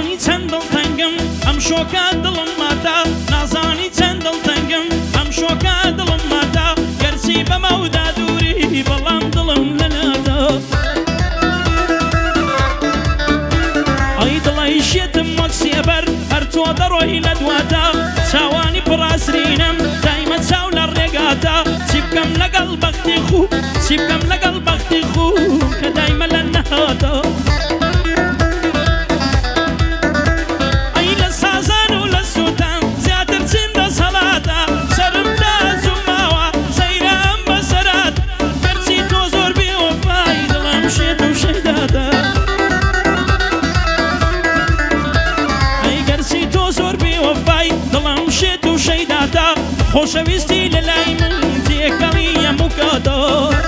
نازانی چەند دڵتەنگم ئەم شۆکە دڵم ماتا نازانی چەند دڵتەنگم ئەم شۆکە دڵم ماتا گەرچی بەمەودا دووری بەڵام دڵم لەلادا ئەی دڵی شێتم وەک سێبەر هەر تۆ دەڕۆی لە دواتا چاوانی پڕاسرینم دایمە چاو لە ڕێگاتا چی بکەم لەگەڵ بەختی خوو چی بکەم لەگەڵ بەختی خوو کە دایمە لە نەهاتا خۆشەویستی لە لای من تێکەڵی هەموو کاتە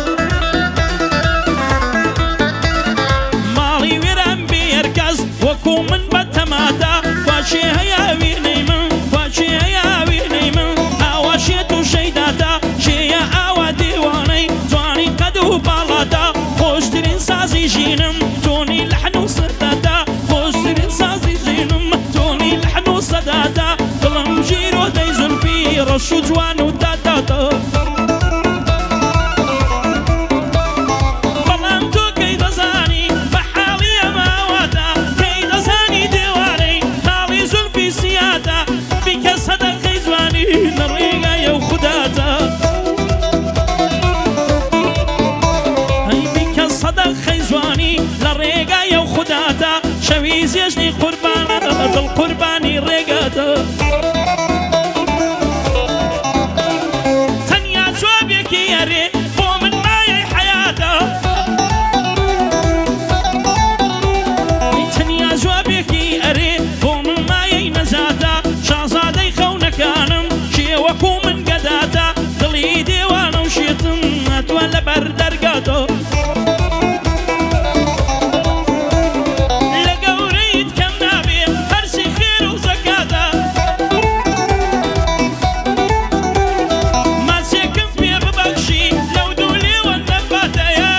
ماڵی وێران بێ هەرکەس وەکو من بە تەماتە واچێ هەیە وێنەی من واچێ هەیە وێنەی من ئاوا شێت و شەیداتە شێیە ئاوا دیوانەی جوانی قەد و باڵاتە خۆشترین سازی ژینم تۆنی لەحن و سەداتە خۆشترین سازی ژینم تۆنی لەحن و سەداتە دڵم ژیر و دەی زولفی ڕەش و جوان و داداتە بەڵام تۆ کەی دەزانی بە حاڵی ئەماواتە کەی دەزانی دێوانەی حاڵی زولفی سیاتە بیکە سەدەقەی جوانی لە ڕێگایە و خوداتە ئەی بیکە سەدەقەی جوانی لە ڕێگایە و خوداتە شەوی زێژنی قوربانە دڵ قوربانی ڕێگاتە لە گەورەیت کەم نابێ هەرسی خێر و زەکاتە ماچێکم پێ ببەخشی لەو دوو لێوە نەباتەیە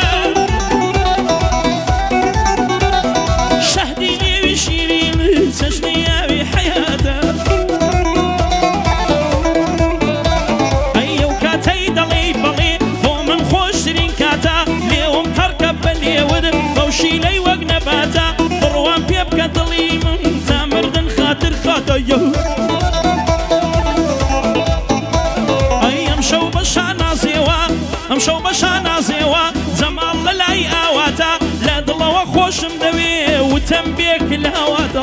شەهدی نێوی شیرین چەشنی یاوی حەیاتە ئەی ئەو کاتەی دەڵێ بەڵێ بۆ من خۆشترین کاتە شیلەی وەک نەباتە بڕوان پێ بکە دڵی من تا مردن خاتر خاتە ئەی ئەم شەو بەشا نازێوە ئەم شەو بەشا نازێوە جەماڵ لە لای ئاواتە لە دڵەوە خۆشم دەوێ وتەم بێک لە هەواتە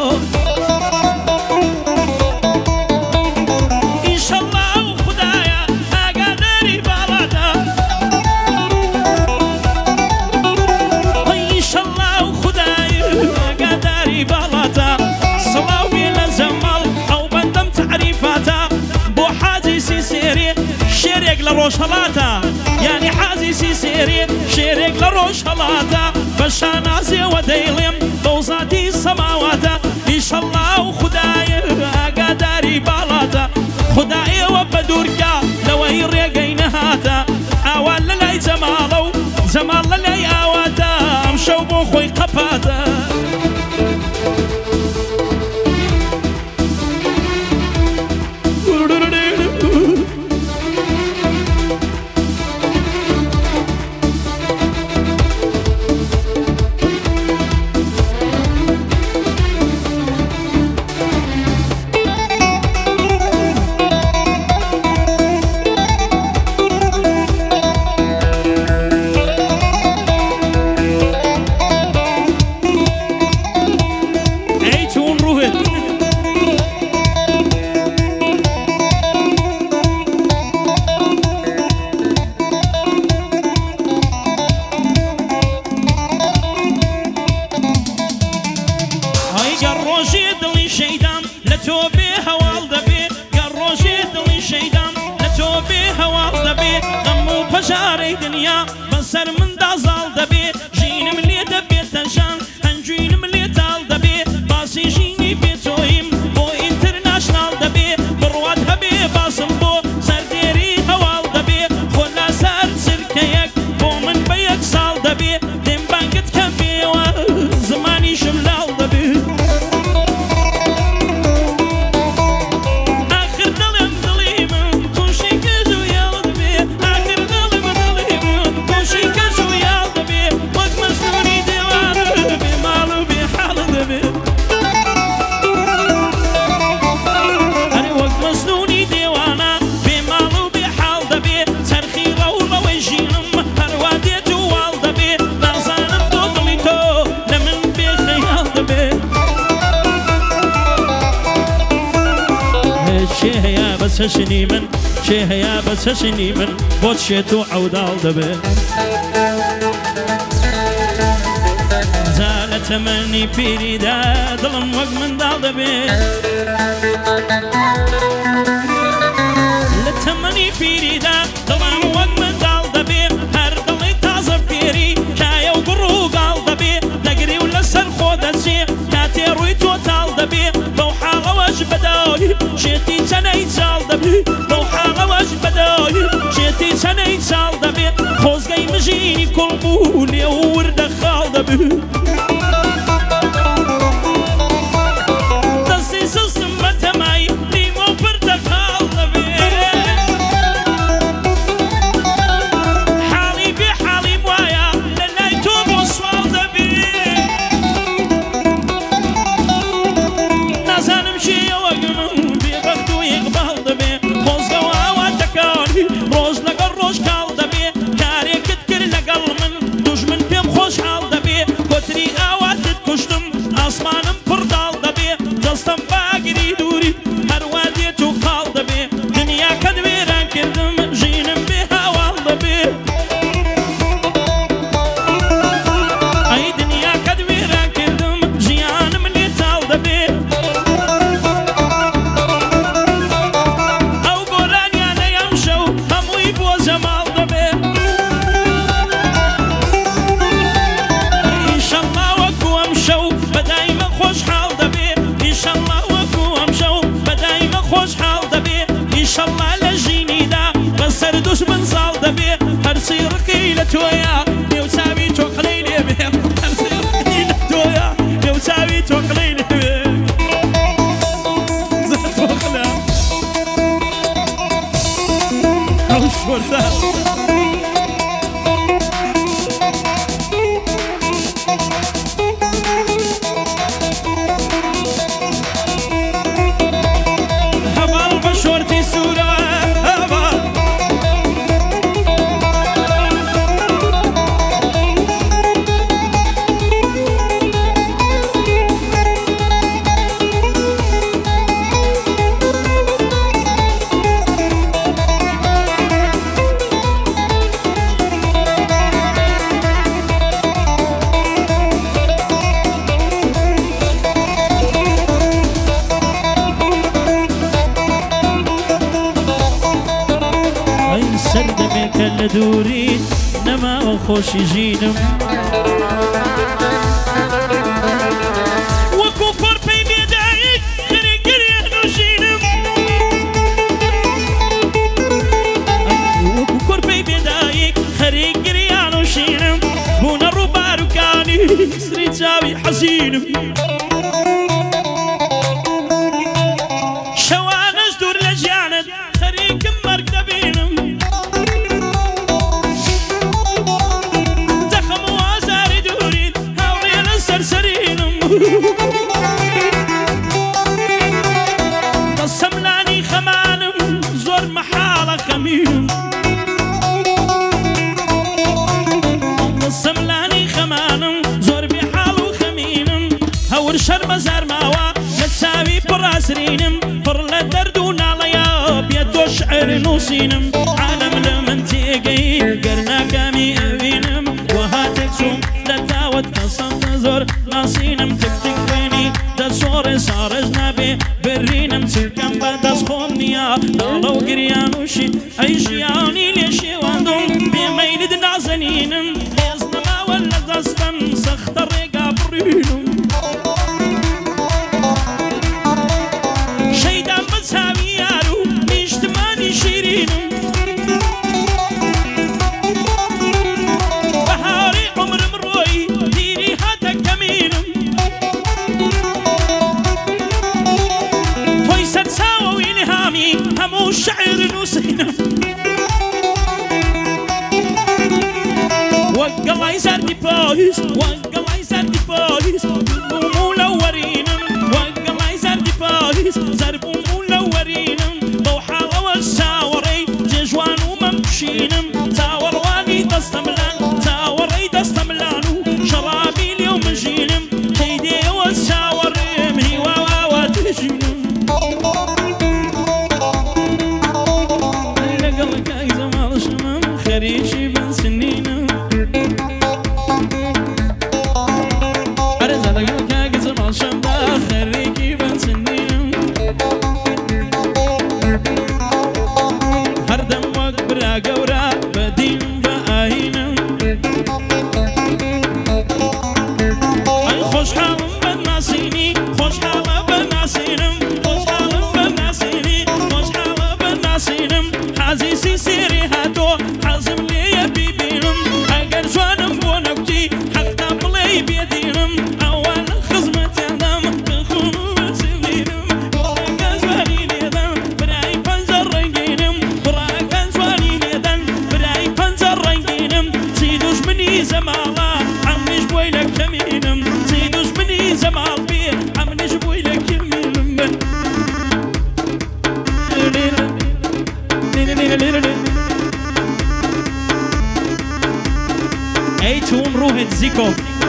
شێرێک لە ڕۆژهەڵاتە یعنی حازیسی سێری شێرێک لە ڕۆژهەڵاتە بە شانازێوە دەیڵێم بەو زاتی سەماواتە ئیشەڵڵا و خودایە ئاگاداری باڵاتە خودایەوە بە دوورکە لەوەی ڕێگەی نەهاتە ئاوان لە لای جەماڵە و جەماڵ لە لای ئاواتە ئەم شەو بۆ خۆی قەپاتە پەژارەی دنیا بەسەر مندا زاڵ دەبێ ژینم لێ دەبێت تەنشان هەنجوینم لێ تاڵ دەبێ باسی ژینی بێتۆیم بۆ ئینتەرناشناڵ دەبێ بڕوات هەبێ باسم بۆ سەردێری هەواڵ دەبێ خۆ لاسەر چرکەیەک بۆ من بە یەک ساڵ دەبێ دێم بانگت کەم بێوە زمانیشم لاڵ دەبێ شيهيا بس هشني من شيهيا بس هشني من بوت شيتو عودال دبي زالت مني بيريدا ظلم وق من دال دبي لتمني بيريدا ظلم وق من دال دبي هر دلي تازه فيري كايا وقرو قال دبي دقري ولا سر خود الشي كاتي رويتو تال دبي بوحالة واش بداي شيتي تناي تال دبي بوحالة واش بداي شيتي تناي تال دبي خوز قاي مجيني كل مولي وورد خال دبي دستي سلسم بتماي ليمو برد خال دبي حالي بحالي موايا للاي توب وصوال دبي نازان مشي وقنم بيبختو يقبال دبي خوز قوا ودكاني روز لقل روز كال دبي كاري كتكر لقل من دجمن بيم خوش حال دبي كتري اوات تكشتم اسمانم پردال دبي دستم باقري دوري هر واديتو قال دبي دنيا كد ويران كردم جينم بهوال دبي اي دنيا كد ويران كردم جيانم ليتال دبي او قران يانا يمشو همو يبو زمال دبي ان شاء الله وكو امشو بدايما خوش حال دبي ان شاء الله وكو امشو بدايما خوش حال دبي ان شاء الله لجيني دا بسر دوش من صال دبي هرسي رقيلة تويا يوساوي توقليلي بي هرسي رقيلة تويا يوساوي توقليلي بي زت وقلا او شورتا هبال بشورتي سورة هبال اي سردمي كل دوري نما وخوش يجينم وكو فربي بيدايك خري قريان وجينم وكو فربي بيدايك خري قريان وجينم بونا الربار كاني سري تساوي حزينم شوانش دور لجانت خريك مركبينم دخم وازاري دورين هاورين السرسرينم قسملاني خمانم زور محالة خمينم قسملاني خمانم زور بحال وخمينم هور شرم زار ماوا لتساوي براسرينم برلا دردونا ليا بيدو شعر نوسينم عالم لمن تيقي قرنا كامي أبينم وهاتك سوم لتاوت قصم تزور ناسينم تكتك بيني دا صوري صار اجنبي برينم تلكم بدس خونيا دالو قريانوشي اي شياني ليشي واندوم بميلد نازنينم ليزنما ولا دستم سختر رقا برينم شيدان بتساوي يارو نيشتماني شيرينم بهاري عمر مروي ديري هاتا كمينم تويسة تساوي الهامي همو شعر نوسينم وقلا يسار دي بويس وقلا يسار دي بويس ومولورينم وقلا يسار دي بويس زرب ومولورينم بوحالة والساوري ججوان وممشينم تاور واني دستملان تاوري دستملانو شرابي اليوم جينم هيدي والساوري مهي واوا تجينم مكسيكو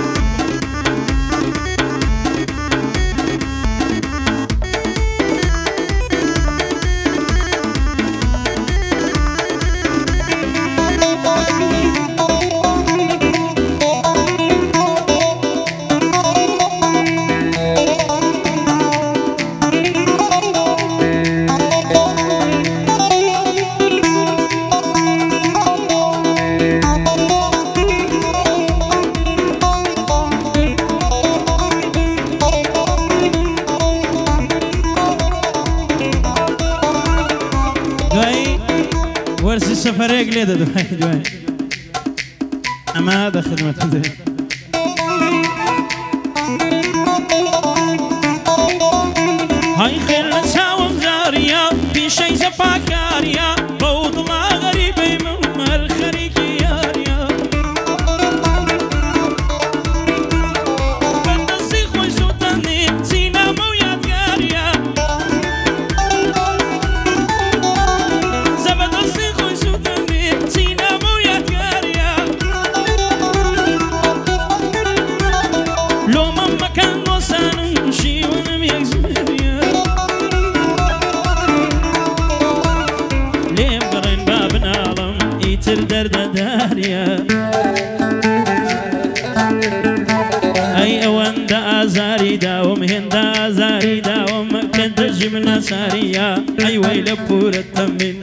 ورسي السفريق ليه دوي أما هذا خدمة زين هاي خير نساوم زارية في شي زفاكاريا بوض الله غريبي من مرخريكي ياريا بندسي خوي سوطاني سينا مويا دياريا زبدسي خوي سوطاني سينا مويا دياريا لو ماما كان وسان نمشي ونميك زمريا ليه مقرن باب نالم يتر درد داريا أي أوان دا أزاري داوم هندا أزاري داوم كنت جملة سارية أي ويل بورة تمن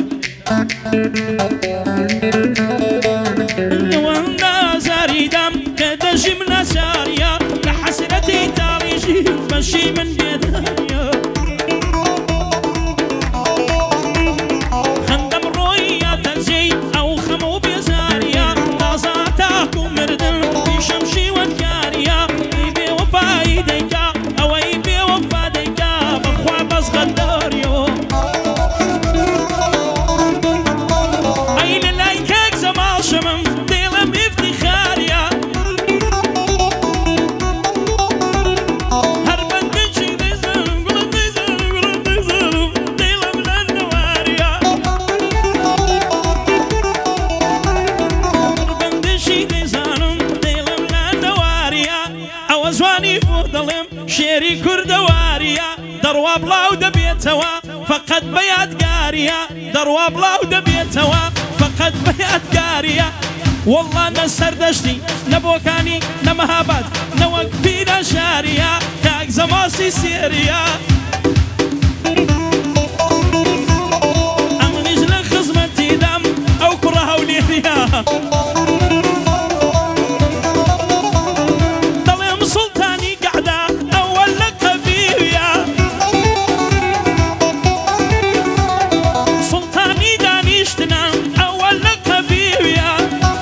أوان دا أزاري دام كنت جملة سارية لحسرتي تاريجي مشي من بيداريا خندم رويا تنزي أو خمو بيزاريا تازاتاكم مردن في شمشي وانكاريا يبي وفا يديكا أو يبي وفا ديكا بخوا بس غداريو أين لايكاك زمال شمم ديلم افتخاريا هربن دنشي دي زلم قلن دي زلم قلن دي زلم ديلم للنواريا هربن دنشي دي زلم ديلم للنواريا أوزواني فضلم شيري كردواريا دروا بلاو دبيتوا فقد بيات قاريا دروا بلاو دبيتوا فقد بيات قاريا والله نسر دشتي نبوكاني نمهابات نوقفينا شاريا كاك زماسي سيريا أمنيش لخزمتي دم أو كرها وليريا ضليم سلطاني قعدة أول لقبيويا سلطاني دانيشتنا أول لقبيويا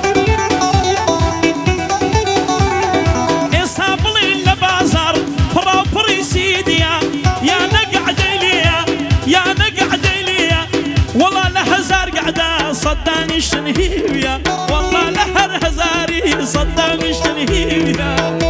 إصابلي لبازار فرا فريسيديا يا نقعد ليا يا نقعد ليا والله لهزار قعدة صداني شنهيويا والله لهر هزاري صداني شنهيويا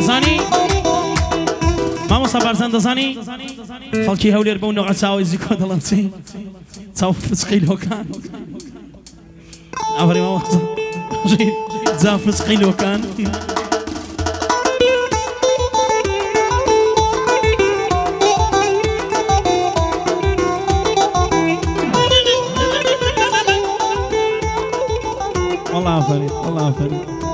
دەزانی مامۆستا بارزان دەزانی خەڵکی هەولێر بەو نەوع چاوی زیکۆ دەڵێن چی چاو فچقی لۆکان ئەوەری مامۆستا جا فچقی لۆکان والله عفريت والله عفريت